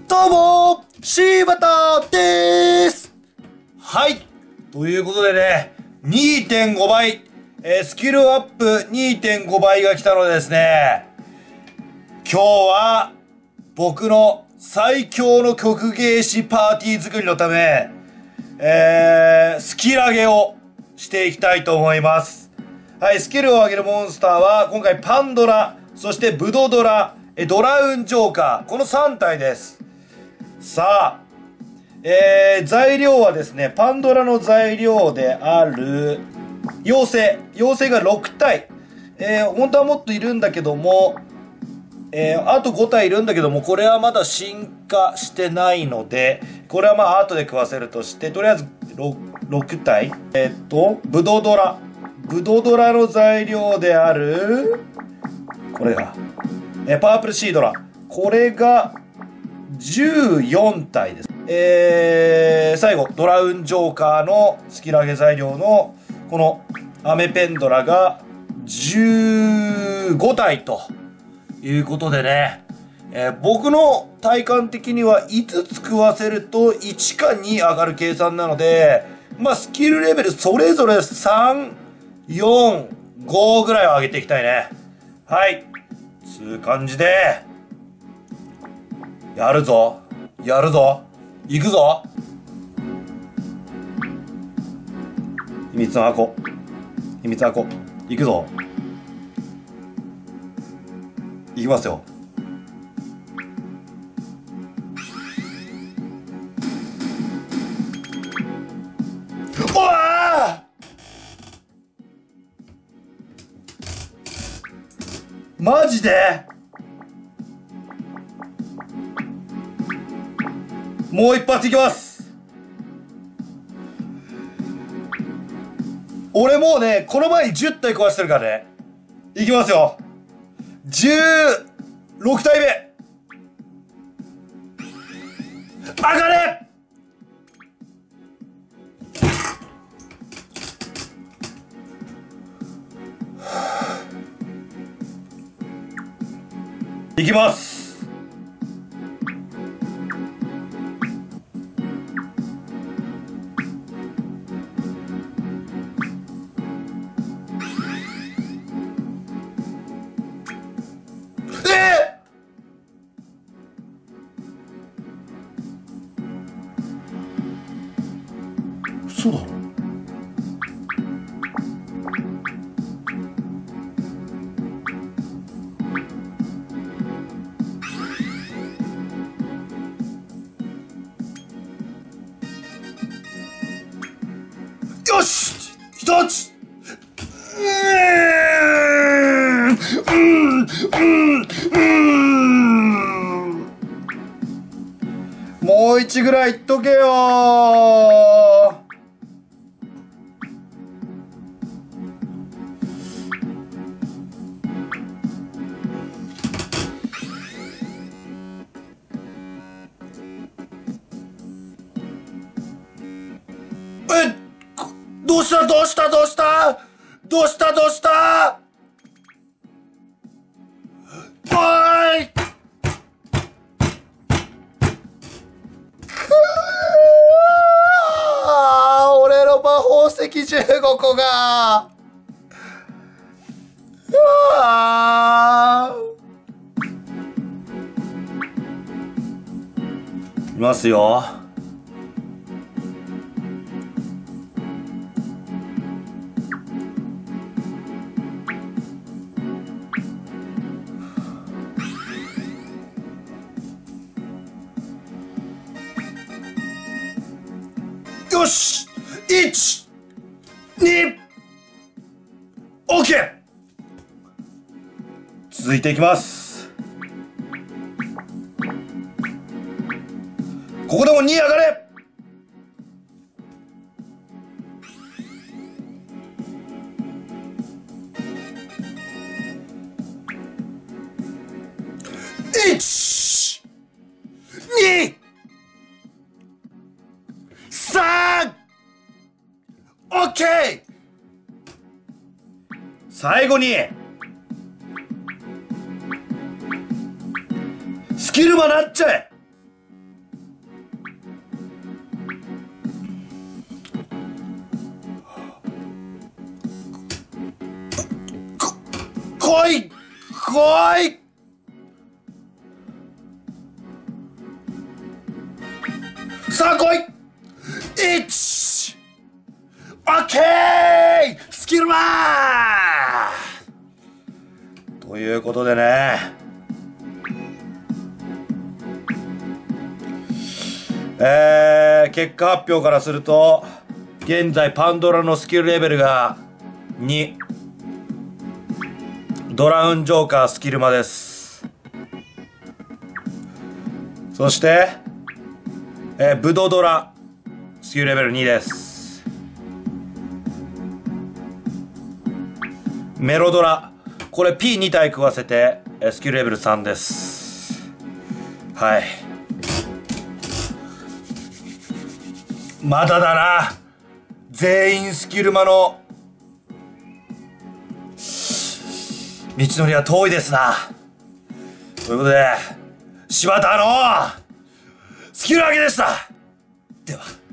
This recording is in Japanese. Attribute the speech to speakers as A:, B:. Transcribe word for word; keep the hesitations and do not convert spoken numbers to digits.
A: どうも柴田でーす。はい。ということでね、にてんご 倍、えー、スキルアップ にてんご 倍が来たのでですね、今日は僕の最強の曲芸師パーティー作りのため、えー、スキル上げをしていきたいと思います。はい、スキルを上げるモンスターは今回パンドラ、そしてブドドラ、ドラウンジョーカー、このさん体です。さあ、えー、材料はですね、パンドラの材料である妖精、妖精がろく体、えー、本当はもっといるんだけども、えー、あとご体いるんだけども、これはまだ進化してないので、これはまあ後で食わせるとして、とりあえず 6, ろく体、えー、っとブドドラブドドラの材料であるこれが、えー、パープルシードラ、これがじゅうよん体です。えー、最後ドラウンジョーカーのスキル上げ材料のこのアメペンドラがじゅうご体ということでね、えー、僕の体感的にはいつつ食わせるといちかに上がる計算なので、まあスキルレベルそれぞれさん、よん、ごぐらいを上げていきたいね。はい、つう感じでやるぞやるぞ行くぞ。秘密の箱、秘密の箱行くぞ。行きますよ。おわー、マジでもう一発いきます。俺もうね、この前にじゅったい壊してるからね。いきますよ。じゅうろく体目上がれ。いきます。嘘だろ。よし一つ。うんうんうん、もう一ぐらいいっとけよー。え、どうしたどうしたどうしたどうしたどうしたおーい、あー、俺の魔法石じゅうごこがあー、いますよ。よし !いち、に、オーケー! 続いていきます。ここでもに上がれ。いち、に、さん、オッケー。最後にスキルマなっちゃえ。 来い来い。さあ来い。いち。オッケースキルマンということでね、えー、結果発表からすると現在パンドラのスキルレベルがに、ドラウンジョーカースキルマです。そしてえー、ブドドラスキルレベルにです。メロドラこれ ピーに 体食わせてスキルレベルさんです。はい、まだだな。全員スキルマの道のりは遠いですな。ということで柴田のスキル上げでした。では。